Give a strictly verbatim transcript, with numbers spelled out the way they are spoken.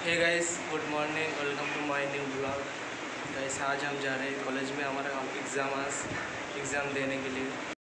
Hey guys, good morning, welcome to my new blog. Guys आज हम जा रहे हैं कॉलेज में, हमारा एग्ज़ाम आज एग्ज़ाम देने के लिए।